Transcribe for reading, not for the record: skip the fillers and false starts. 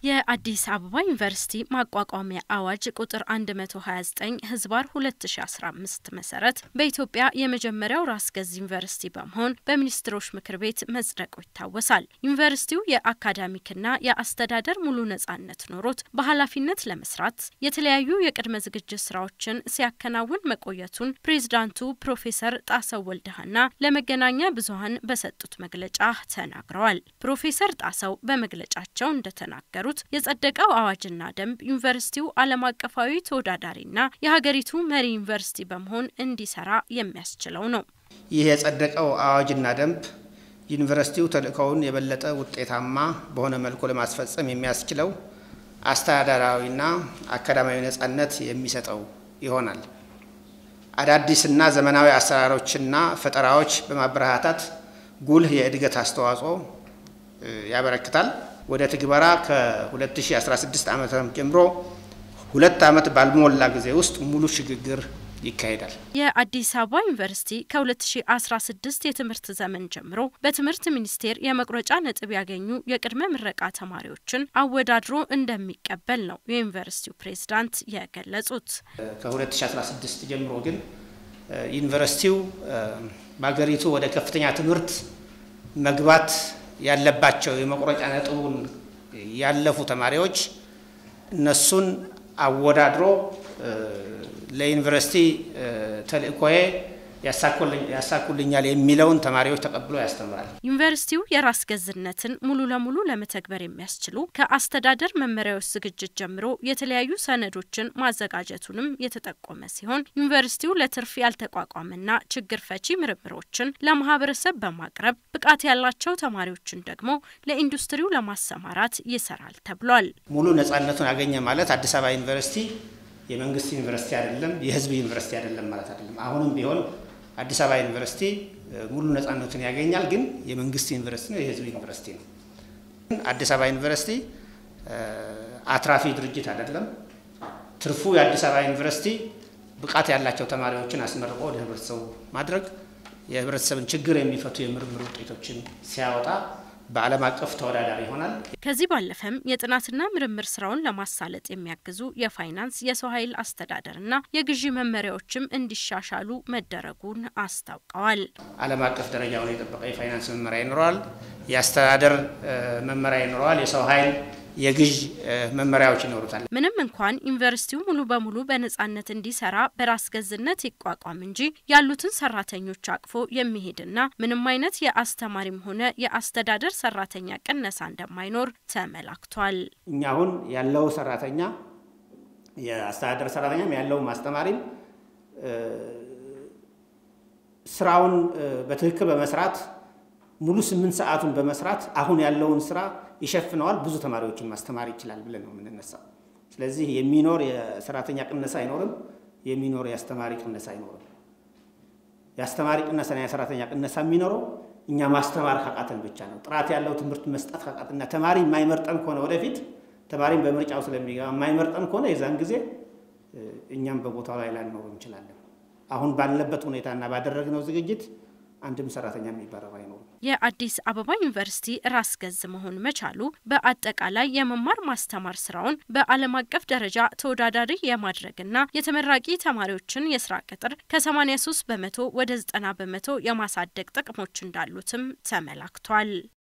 የአዲስ አበባ ዩኒቨርሲቲ ማቋቋሚያ አዋጅ ቁጥር 129 ህዝባር 2015 መሰረት በኢትዮጵያ የመጀመሪያው ራስ ገዝ ዩኒቨርሲቲ በመሆን በሚኒስትሮች ምክር ቤት መጽደቁ ይታወሳል። ዩኒቨርሲቲው የአካዳሚክና የአስተዳደር ሙሉ ነጻነት ኖሮት በኃላፊነት ለመስራት የተለያዩ የቅድመ ዝግጅት ስራዎችን ሲያከናውን መቆየቱን ፕሬዝዳንቱ ፕሮፌሰር ጣሰው ወልደሃና ለመገናኛ ብዙሃን በሰጡት መግለጫ ተናግረዋል። ፕሮፌሰር ጣሰው በመግለጫቸው እንደተናገሩት የጸደቀው አዋጅና ደንብ ዩኒቨርሲቲው ዓለም አቀፋዊ ተወዳዳሪና የሀገሪቱ መሪ ዩኒቨርሲቲ በመሆን እንዲሰራ የሚያስችለው ነው። ይህ የጸደቀው አዋጅና ደንብ ዩኒቨርሲቲው ተልእኮውን የበለጠ ውጤታማ በሆነ መልኩ ለማስፈጸም የሚያስችለው አስተዳደራዊና አካዳሚያዊ ነጻነት የሚሰጠው ይሆናል። አዳዲስና ዘመናዊ አሰራሮችና ፈጠራዎች በማበረታታት ጉልህ የእድገት አስተዋጽኦ ያበረክታል። ወደ ትግበራ ከ2016 ዓመተ ጀምሮ 2 ዓመት ባልሞላ ጊዜ ውስጥ ሙሉ ሽግግር ይካሄዳል። የአዲስ አበባ ዩኒቨርሲቲ ከ2016 የትምህርት ዘመን ጀምሮ በትምህርት ሚኒስቴር የመቁረጫ ነጥብ ያገኙ የቅድመ ምረቃ ተማሪዎችን አወዳድሮ እንደሚቀበል ነው የዩኒቨርሲቲው ፕሬዝዳንት የገለጹት። ከ2016 ጀምሮ ግን ዩኒቨርሲቲው በአገሪቱ ወደ ከፍተኛ ትምህርት መግባት ያለባቸው የመቁረጫ ነጥቡን ያለፉ ተማሪዎች እነሱን አወዳድሮ ለዩኒቨርሲቲ ተልእኮዬ ያሳኩልኛል የሚለውን ተማሪዎች ተቀብሎ ያስተምራል። ዩኒቨርሲቲው የራስ ገዝነትን ሙሉ ለሙሉ ለመተግበር የሚያስችሉ ከአስተዳደር መመሪያዎች ዝግጅት ጀምሮ የተለያዩ ሰነዶችን ማዘጋጀቱንም የተጠቆመ ሲሆን ዩኒቨርሲቲው ለትርፍ ያልተቋቋመና ችግር ፈቺ ምርምሮችን ለማህበረሰብ በማቅረብ ብቃት ያላቸው ተማሪዎችን ደግሞ ለኢንዱስትሪው ለማሰማራት ይሰራል ተብሏል። ሙሉ ነጻነቱን ያገኘ ማለት አዲስ አበባ ዩኒቨርሲቲ የመንግስት ዩኒቨርሲቲ አይደለም፣ የህዝብ ዩኒቨርሲቲ አይደለም ማለት አይደለም። አሁንም ቢሆን አዲስ አበባ ዩኒቨርሲቲ ሙሉ ነጻነቱን ያገኛል፣ ግን የመንግስት ዩኒቨርሲቲ ነው፣ የህዝብ ዩኒቨርሲቲ ነው። አዲስ አበባ ዩኒቨርሲቲ አትራፊ ድርጅት አይደለም። ትርፉ የአዲስ አበባ ዩኒቨርሲቲ ብቃት ያላቸው ተማሪዎችን አስመርቆ ወደ ህብረተሰቡ ማድረግ፣ የህብረተሰብን ችግር የሚፈቱ የምርምር ውጤቶችን ሲያወጣ በዓለም አቀፍ ተወዳዳሪ ይሆናል። ከዚህ ባለፈም የጥናትና ምርምር ስራውን ለማሳለጥ የሚያግዙ የፋይናንስ የሰው ኃይል አስተዳደርና የግዢ መመሪያዎችም እንዲሻሻሉ መደረጉን አስታውቀዋል። ዓለም አቀፍ ደረጃውን የጠበቀ የፋይናንስ መመሪያ ይኖራል፣ የአስተዳደር መመሪያ ይኖራል፣ የሰው ኃይል የግዢ መመሪያዎች ይኖሩታል። ምንም እንኳን ዩኒቨርሲቲው ሙሉ በሙሉ በነጻነት እንዲሰራ በራስ ገዝነት ይቋቋም እንጂ ያሉትን ሰራተኞች አቅፎ የሚሄድና ምንም አይነት የአስተማሪም ሆነ የአስተዳደር ሰራተኛ ቅነሳ እንደማይኖር ተመላክቷል። እኛ አሁን ያለው ሰራተኛ የአስተዳደር ሰራተኛም ያለው ማስተማሪም ስራውን በትክክል በመስራት ሙሉ 8 ሰዓቱን በመስራት አሁን ያለውን ስራ ይሸፍነዋል። ብዙ ተማሪዎችን ማስተማር ይችላል ብለን ነው የምንነሳው። ስለዚህ የሚኖር የሰራተኛ ቅነሳ አይኖርም፣ የሚኖር የአስተማሪ ቅነሳ አይኖርም። የአስተማሪ ቅነሳና የሰራተኛ ቅነሳ የሚኖረው እኛ ማስተማር ካቃተን ብቻ ነው። ጥራት ያለው ትምህርት መስጠት ካቃተና ተማሪ የማይመርጠን ከሆነ ወደፊት ተማሪን በምርጫው ስለሚገባ የማይመርጠን ከሆነ የዛን ጊዜ እኛም በቦታው ላይ ላንኖር እንችላለን። አሁን ባለበት ሁኔታና ባደረግነው ዝግጅት አንድም ሰራተኛ የሚባረር አይኖርም። የአዲስ አበባ ዩኒቨርሲቲ ራስ ገዝ መሆን መቻሉ በአጠቃላይ የመማር ማስተማር ስራውን በዓለም አቀፍ ደረጃ ተወዳዳሪ የማድረግና የተመራቂ ተማሪዎችን የስራ ቅጥር ከ83% ወደ 90% የማሳደግ ጥቅሞች እንዳሉትም ተመላክቷል።